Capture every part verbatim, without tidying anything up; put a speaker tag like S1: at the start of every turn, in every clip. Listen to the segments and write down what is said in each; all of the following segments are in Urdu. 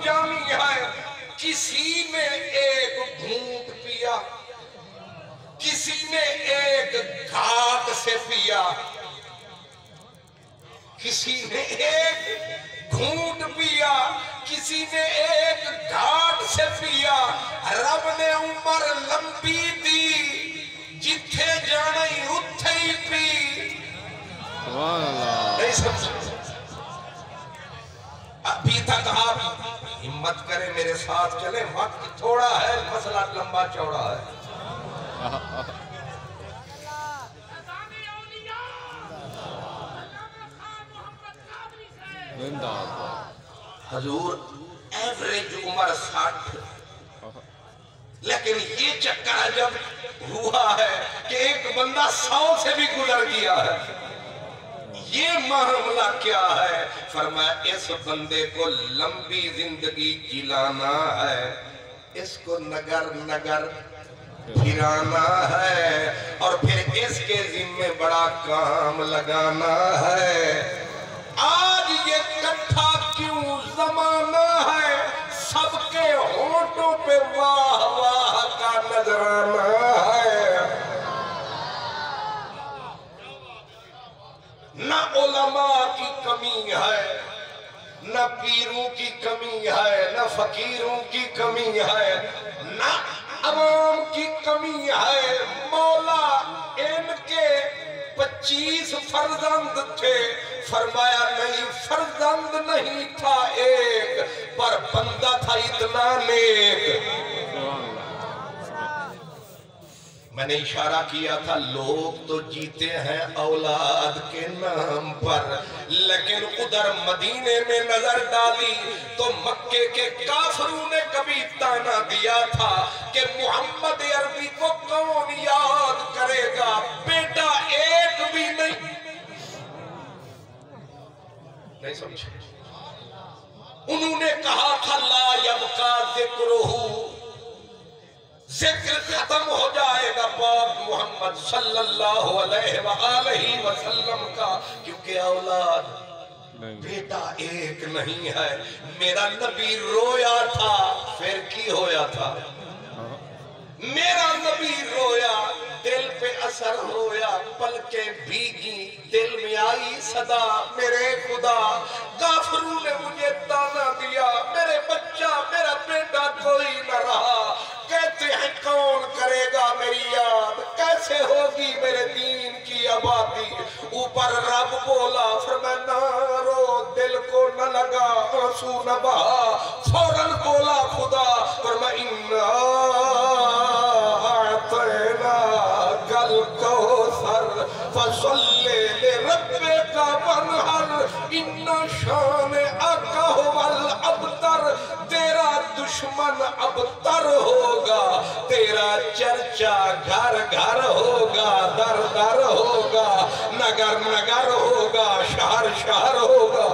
S1: جانی ہے کسی نے ایک گھونٹ پیا کسی نے ایک گھاٹ سے پیا کسی نے ایک گھونٹ پیا کسی نے ایک گھاٹ سے پیا رب نے عمر لمبی دی جتھے جانے اتھے ہی پی نہیں سمجھے ابھی تک آپ ہمت کریں میرے ساتھ چلیں وقت تھوڑا ہے مسئلہ لمبا چوڑا ہے حضور ایوریج عمر ساٹھ لیکن یہ چکر جب ہوا ہے کہ ایک بندہ سو سے بھی گزر گیا ہے یہ معاملہ کیا ہے فرمایا اس بندے کو لمبی زندگی جلانا ہے اس کو نگر نگر پھرانا ہے اور پھر اس کے ذمہ بڑا کام لگانا ہے آج یہ کٹھا کیوں زمانہ ہے سب کے ہونٹوں پہ واہ واہ کا نظرانہ ہے نہ علماء کی کمی ہے نہ پیروں کی کمی ہے نہ فقیروں کی کمی ہے نہ عوام کی کمی ہے مولا ان کے پچیس فرزند تھے فرمایا نہیں فرزند نہیں تھا ایک پر بندہ تھا اتنا نیک میں نے اشارہ کیا تھا لوگ تو جیتے ہیں اولاد کے نام پر لیکن ادھر مدینے میں نظر ڈالی تو مکے کے کافروں نے کبھی تانا دیا تھا کہ محمد عربی کو کون یاد کرے گا بیٹا ایک بھی نہیں نہیں سمجھے انہوں نے کہا تھا لا یبقا ذکرہ ذکر ختم ہو جائے گا پاک محمد صلی اللہ علیہ وآلہ وسلم کا کیونکہ اولاد بیٹا ایک نہیں ہے میرا نبی رویا تھا پھر کی ہویا تھا میرا نبی رویا دل پہ اثر ہویا پلکیں بھیگی دل میں آئی صدا میرے خدا غافروں نے مجھے تانا دیا میرے بچہ میرا بیٹا کوئی نہ رہا کہتے ہیں کون کرے گا میری یاد کیسے ہوگی میرے دین کی آبادی اوپر رب بولا فرمایا نہ رو دل کو نہ لگا آنسو نہ بہا فوراً بولا خدا فرمایا انا اعطینا کل کوثر فصلی لربک وانحر ان شانئک هو الابتر تیرا دشمن ابتر ہوگا تیرا چرچا گھر گھر ہوگا در در ہوگا نگر نگر ہوگا شہر شہر ہوگا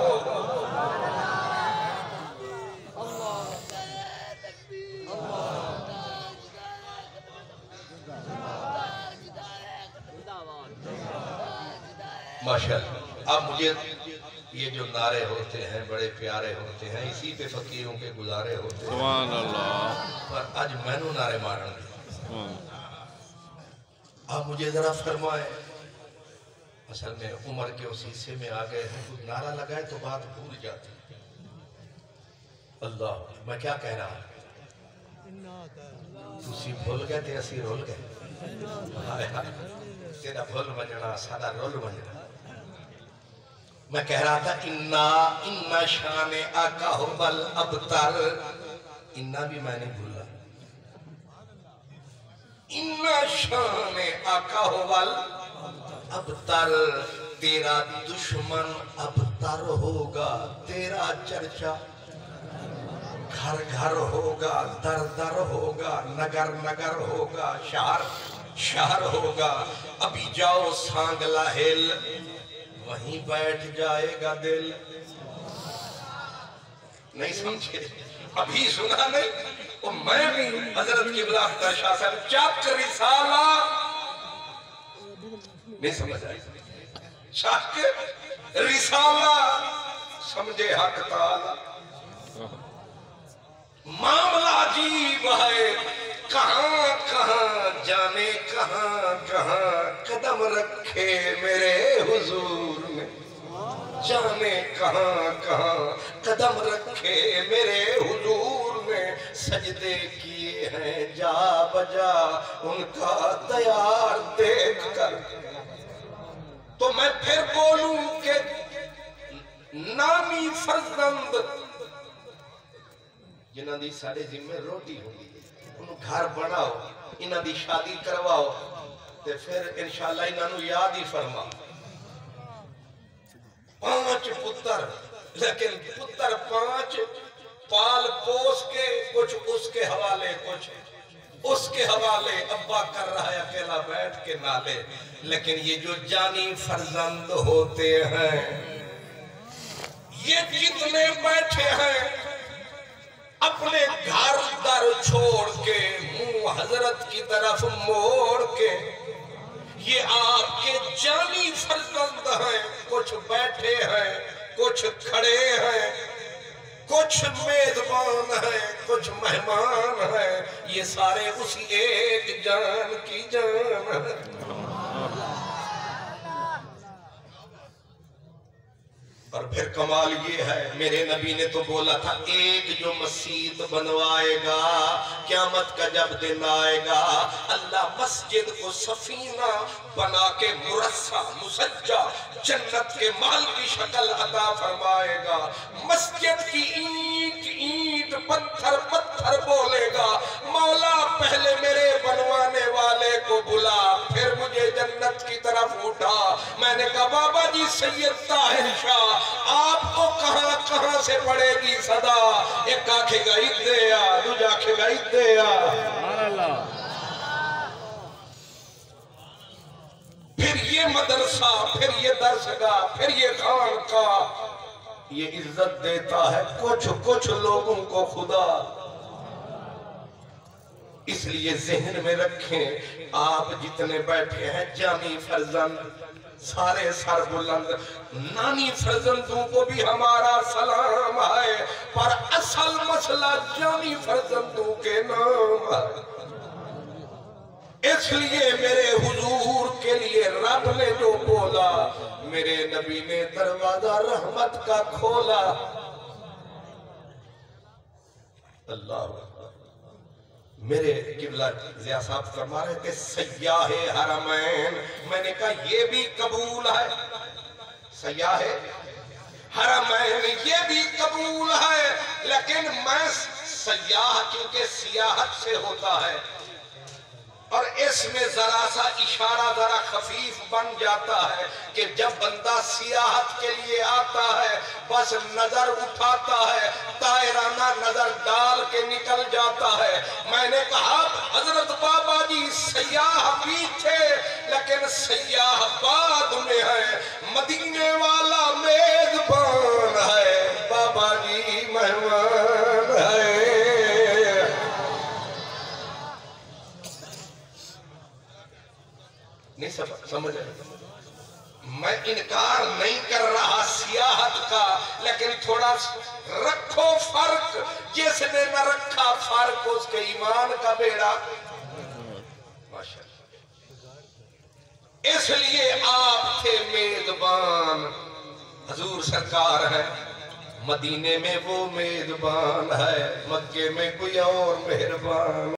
S1: ماشاءاللہ اب مجھے یہ جو نعرے ہوتے ہیں بڑے پیارے ہوتے ہیں اسی پہ فقیروں کے گزارے ہوتے ہیں سبحان اللہ پر آج میں نو نعرے مارن گے آپ مجھے ذرا فرمائے اصل میں عمر کے اس حصے میں آگئے ہیں کچھ نعرہ لگائے تو بات بھول جاتی اللہ میں کیا کہہ رہا ہوں تسی بھول گئے تھے اسی رول گئے تیرا بھول بجنا سادہ رول بجنا میں کہہ رہا تھا انا انا شان آقا بل ابتر انا بھی میں نے بھولا انا شان آقا بل ابتر تیرا دشمن ابتر ہوگا تیرا چرچا گھر گھر ہوگا در در ہوگا نگر نگر ہوگا شہر شہر ہوگا ابھی جاؤ سانگلا ہل وہیں بیٹھ جائے گا دل نہیں سمجھے ابھی سنا نہیں اور میں بھی حضرت قبلہ اختر شاہ صاحب چاک رسالہ نہیں سمجھ آئی چاک رسالہ سمجھے حق تعالی معاملہ عجیب ہے، کہاں کہاں جانے کہاں کہاں قدم رکھے میرے حضور نے، جانے کہاں کہاں قدم رکھے میرے حضور نے، سجدے کیے ہیں جا بجا ان کا تیار دیکھ کر۔ تو میں پھر بولوں کہ نامی فرزند جنہاں دی سارے ذمہ روٹی ہوگی، انہوں گھر بناؤ، انہاں دی شادی کرواؤ، تے پھر انشاءاللہ انہاں نو یاد ہی فرما۔ پانچ پتر، لیکن پتر پانچ پال پوس کے، کچھ اس کے حوالے کچھ اس کے حوالے، ابا کر رہا ہے اکیلا بیٹھ کے نالے، لیکن یہ جو جانی فرزند ہوتے ہیں، یہ جتنے بیٹھے ہیں اپنے گھر در چھوڑ کے، منہ حضرت کی طرف موڑ کے، یہ آپ کے جانی فرزند ہیں، کچھ بیٹھے ہیں، کچھ کھڑے ہیں، کچھ میزبان ہیں، کچھ مہمان ہیں، یہ سارے اسی ایک جان کی جان ہیں۔ اور پھر کمال یہ ہے، میرے نبی نے تو بولا تھا ایک جو مسجد بنوائے گا، قیامت کا جب دن آئے گا، اللہ مسجد کو سفینہ بنا کے مرصع مسجع جنت کے محل کی شکل عطا فرمائے گا، مسجد کی اینٹ اینٹ پتھر پتھر بولے گا، مولا پہلے میرے بنوانے والے کو بلا، پھر مجھے جنت کی طرف اٹھا۔ میں نے کہا بابا جی سید طاہر شاہ آپ کو کہاں کہاں سے پڑے گی صدا، ایک آنکھے گا ادھے آ، دوجہ آنکھے گا ادھے آ، پھر یہ مدرسہ، پھر یہ درسگاہ، پھر یہ خانقاہ، یہ عزت دیتا ہے کچھ کچھ لوگوں کو خدا۔ اس لیے ذہن میں رکھیں، آپ جتنے بیٹھے ہیں جانی فرزند، سارے سر بلند، نانی فرزندوں کو بھی ہمارا سلام ہے، پر اصل مسئلہ جانی فرزندوں کے نام ہے۔ اس لیے میرے حضور کے لیے رب نے جو بولا، میرے نبی نے دروازہ رحمت کا کھولا۔ اللہ میرے قبلہ ضیاء صاحب فرما رہے تھے سیاح حرمین، میں نے کہا یہ بھی قبول ہے، سیاح حرمین یہ بھی قبول ہے، لیکن میں سیاح کیونکہ سیاحت سے ہوتا ہے اور اس میں ذرا سا اشارہ ذرا خفیف بن جاتا ہے کہ جب بندہ سیاحت کے لیے آتا ہے بس نظر اٹھاتا ہے، دائرانہ نظر ڈال کے نکل جاتا ہے۔ میں نے کہا حضرت بابا جی سیاح بھی تھے لیکن سیاح بعد میں ہے، مدینے والا میزبان ہے، بابا جی مہمان ہے۔ نہیں سمجھ رہے، میں انکار نہیں کر رہا سیاحت کا، لیکن تھوڑا رکھو فرق، جس نے نہ رکھا فرق اس کے ایمان کا بیڑا ماشاءاللہ۔ اس لیے آپ تھے میزبان، حضور سرکار ہے، مدینے میں وہ میزبان ہے، مکے میں کوئی اور مہربان